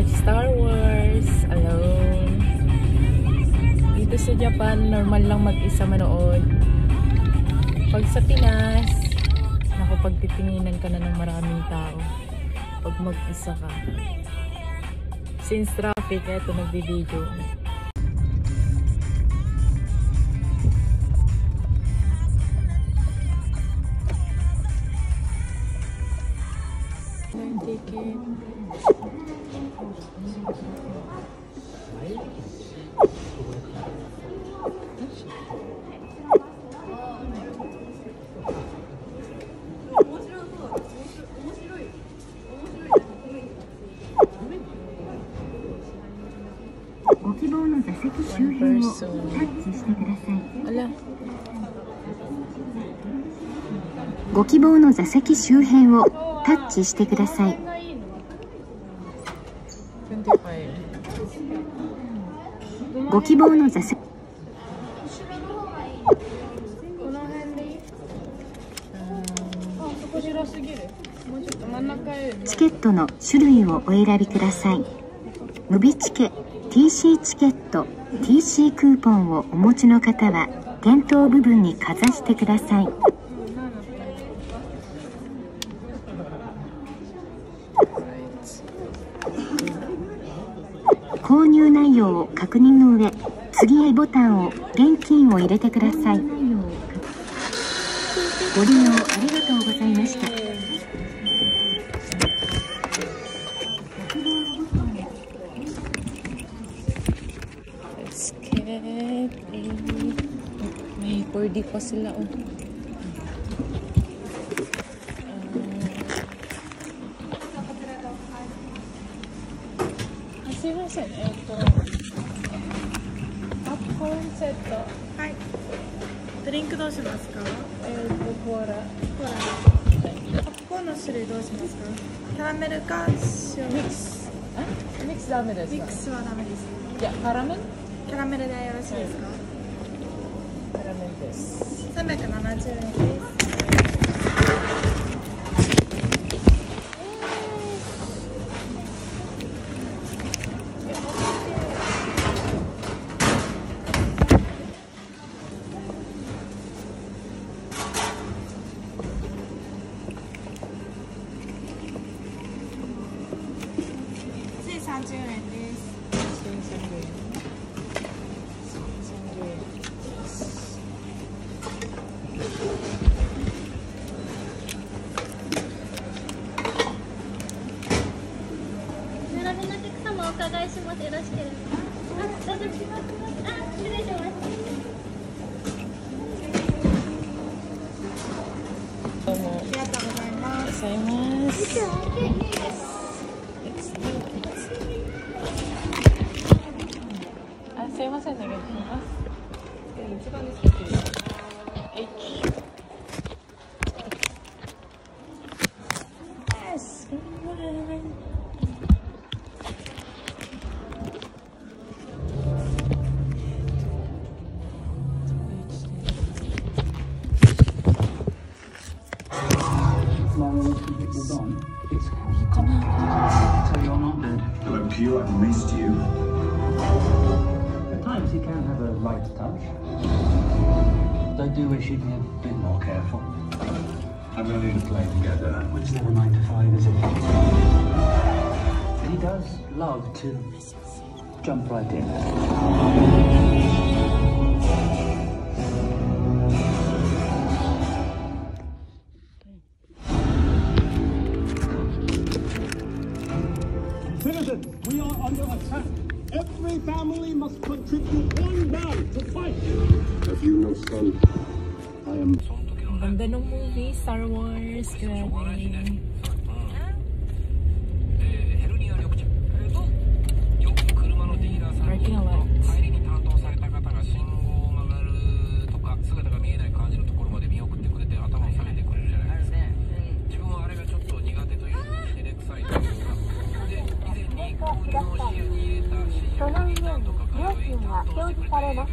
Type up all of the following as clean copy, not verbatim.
mag-Star Wars alone. Dito sa Japan, normal lang mag-isa manood. Pag sa Pinas, naku, pagtitinginan ka na ng maraming tao. Pag mag-isa ka. Since traffic, eto nagbi-video. Ticket. ご希望の座席周辺をタッチしてください。ご希望の座席周辺をタッチしてください。ご希望の座席。チケットの種類をお選びください。ムビチケ、TC チケット、TC クーポンをお持ちの方は店頭部分にかざしてください。購入内容を確認の上、次へボタンを現金を入れてください。ご利用ありがとうございました。 May 4D pa sila, oh.すいません、ポップコーンセット。 はい。ドリンクどうしますか？ コーラ。 コーラ。ポップコーンの種類どうしますか？キャラメルか塩ミックス。ミックスダメですか？ ミックスはダメです。 いや、カラメル？ キャラメルでよろしいですか？ カラメルです。 370円です。30円です。 並びのお客様お伺いします。よろしければ。大丈夫です。失礼します。 どうも。 ありがとうございます。 ありがとうございます。すいません、お願いします。一番ですけど。 You, I've missed you. At times he can have a light touch. I do wish he'd be a bit more careful. I'm ready to play together. Well, it's never 9 to 5, is it? He does love to jump right in. Citizens, we are under attack. Every family must contribute one man to fight. Have you no son? I am. Ang ganda ng movie, Star Wars. Grabe. Parking lot. その上に料金が表示されます。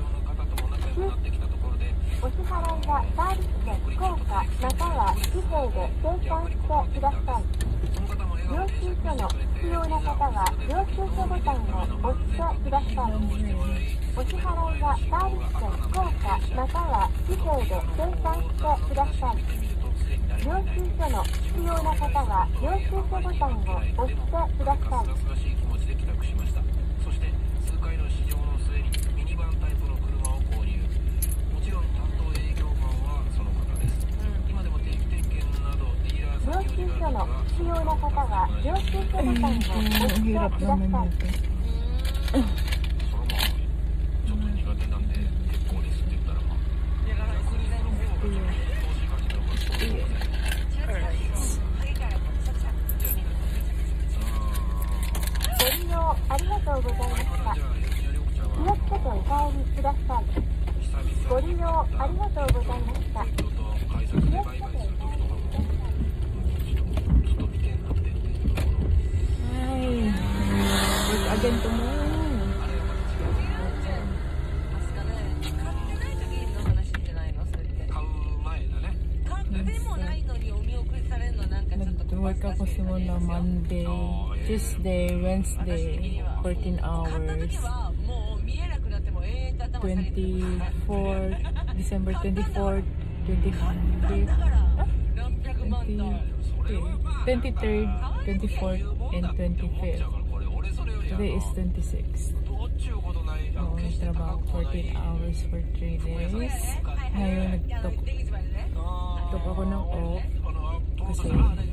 お支払いはサービスで硬貨または紙幣で計算してください。領収書書の必要な方は領収書ボタンを押してください。お支払いはサービス券硬貨または紙幣で計算してください。領収書の必要な方は領収書ボタンを押してください。 そして数回の試乗の末にミニバンタイプの車を購入。もちろん担当営業マンはその方です。今でも定期点検などディーラーさんに領収書の必要な方は領収書ボタンを押してください。 ちょっと苦手なんで結構ですって言ったらまあご利用ありがとうございました。気をつけてお帰りください。ご利用ありがとうございました。気をつけてお帰りください。 Again tomorrow. 買う前だね。 Nag-work ako simula Monday, Tuesday, Wednesday, 14 hours. 24, December 24th, 25th, 23rd, 24th, and 25th. Today is 26th. Nagtrabaho 14 hours for 3 days. Ngayon nag-took ako ng off kasi